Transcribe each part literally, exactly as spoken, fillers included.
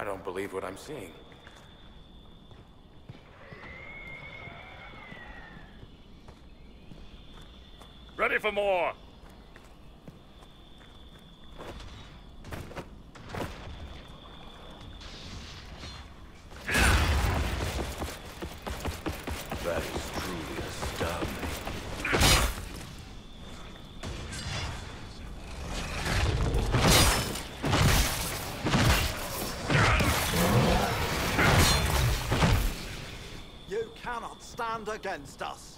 I don't believe what I'm seeing. Ready for more! That is truly astounding. You cannot stand against us.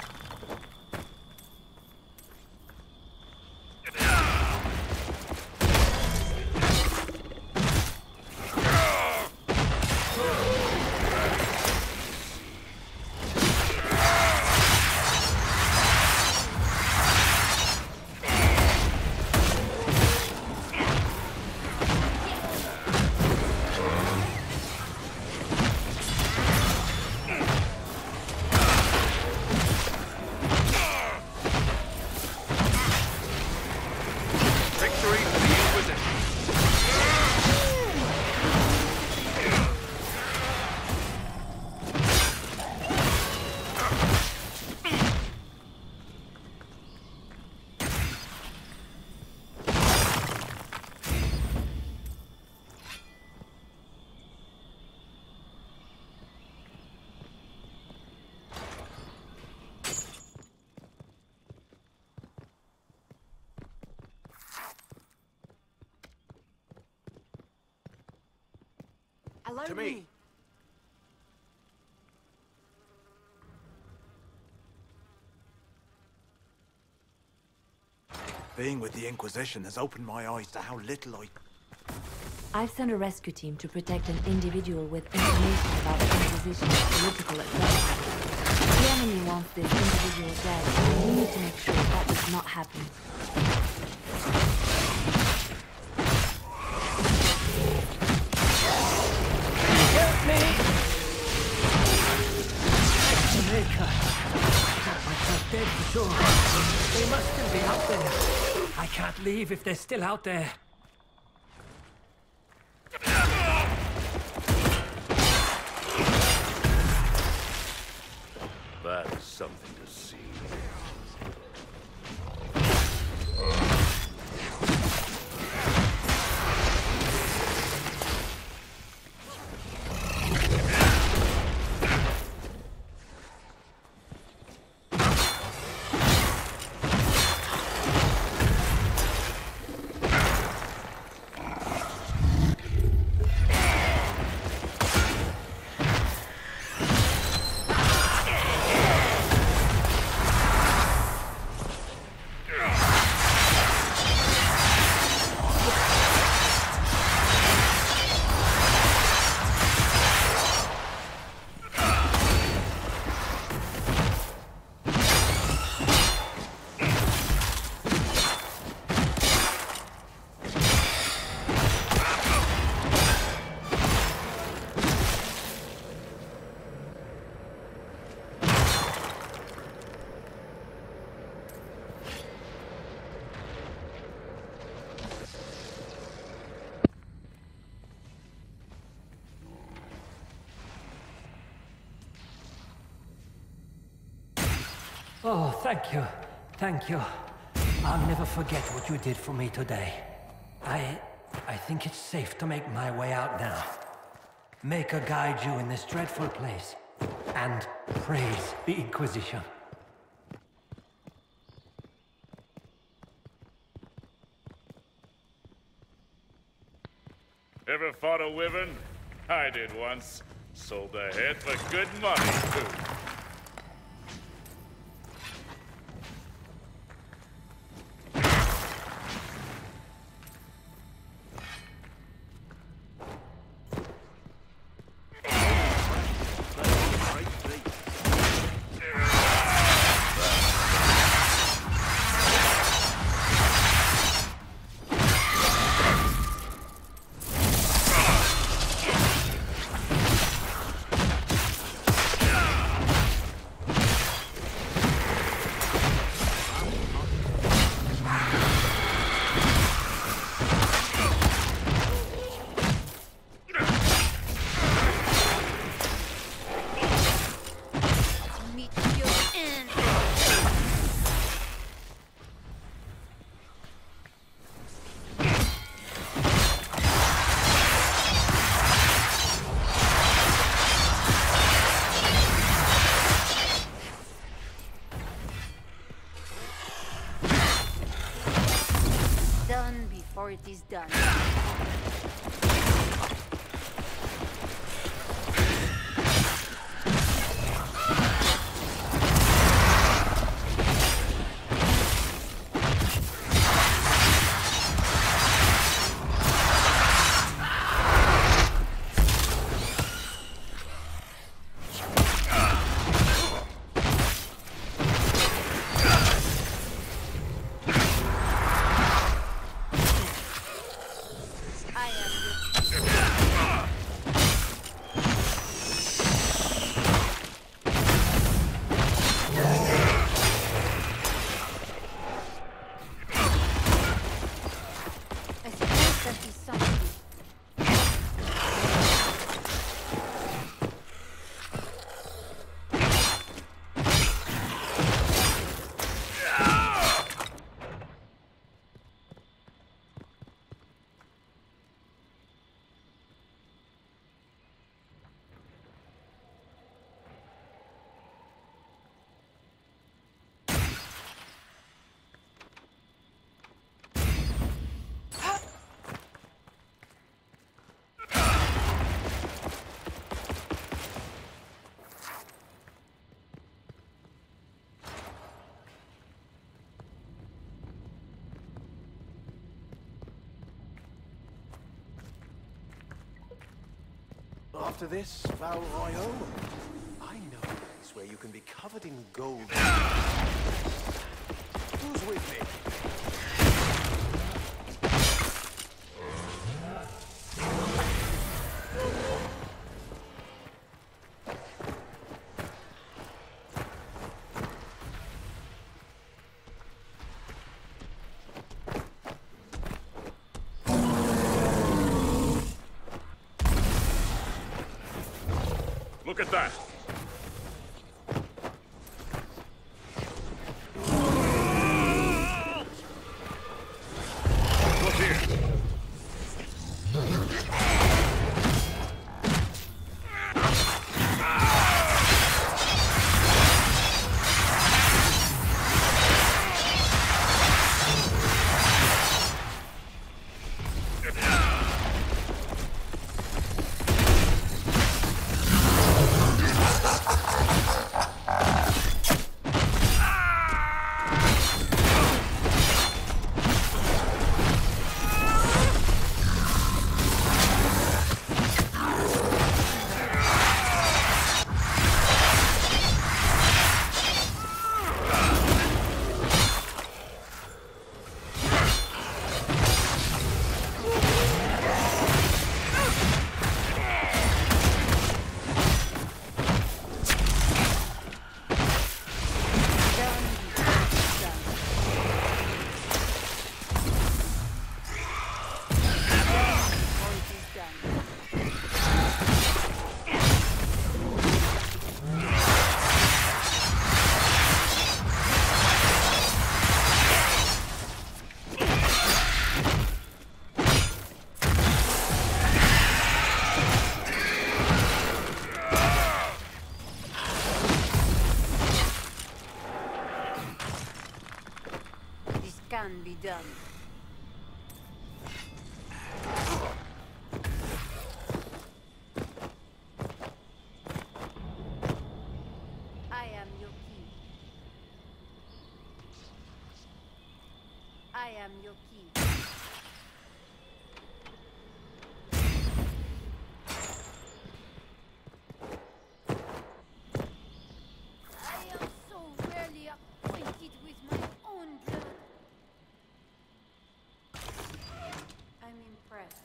Allow To me. me. Being with the Inquisition has opened my eyes to how little I... I've sent a rescue team to protect an individual with information about the Inquisition's political adversary. The enemy wants this individual dead, and we need to make sure that does not happen. Help me! Maker. I thought myself dead for sure. They must still be out there. I can't leave if they're still out there. That is something to see. Oh, thank you. Thank you. I'll never forget what you did for me today. I... I think it's safe to make my way out now. Maker guide you in this dreadful place. And praise the Inquisition. Ever fought a wyvern? I did once. Sold the head for good money, too. done. After this, Val Royale, I know a place where you can be covered in gold. Who's with me? Look at that! Look here! Can be done. I am your key. I am your key. I am so rarely acquainted with my own blood. I'm impressed.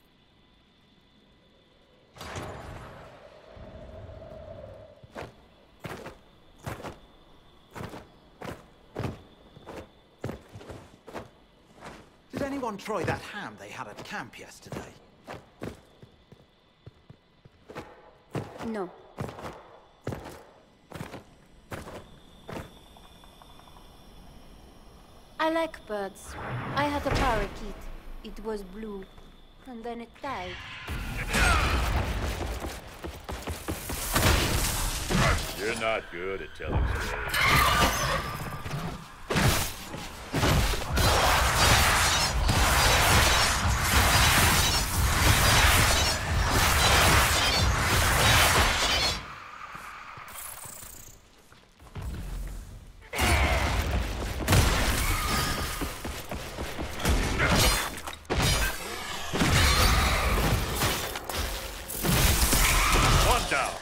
Did anyone try that ham they had at camp yesterday? No. I like birds. I had a parakeet. It was blue, and then it died. You're not good at telling stories. down.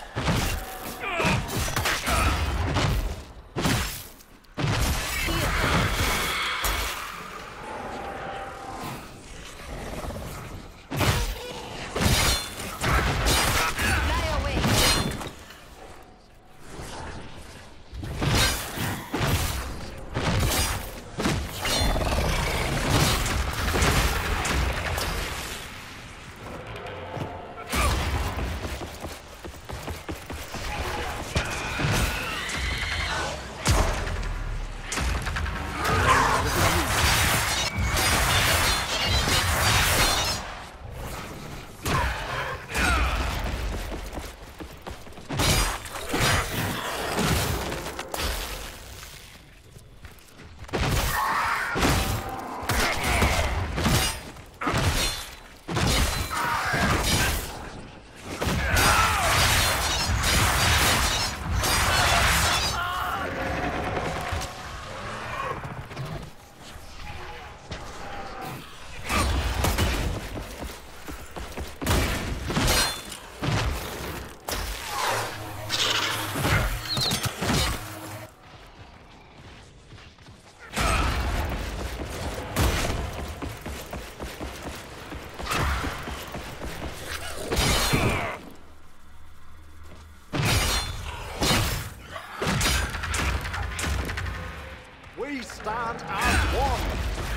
We stand as one.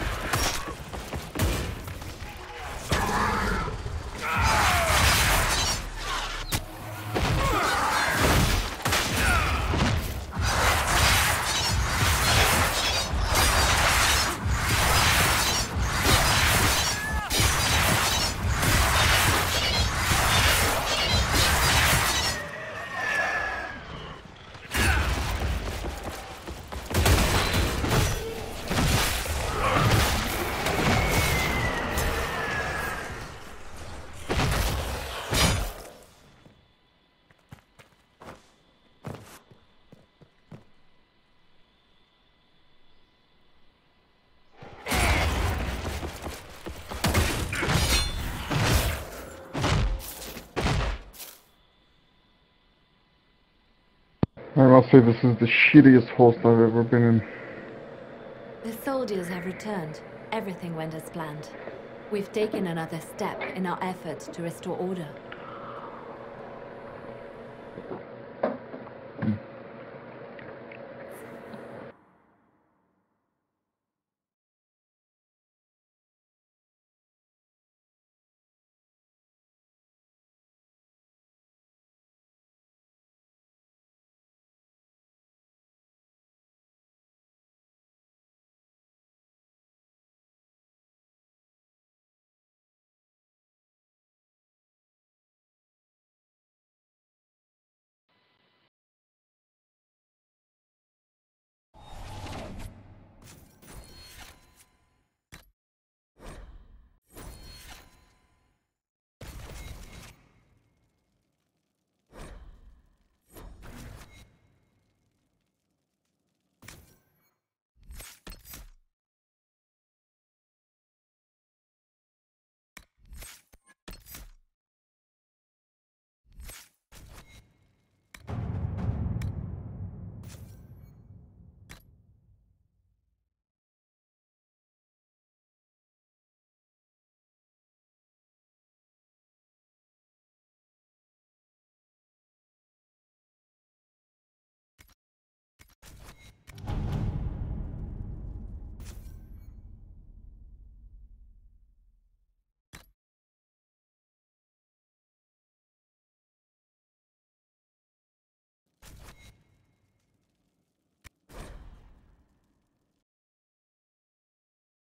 I must say this is the shittiest host I've ever been in. The soldiers have returned. Everything went as planned. We've taken another step in our effort to restore order.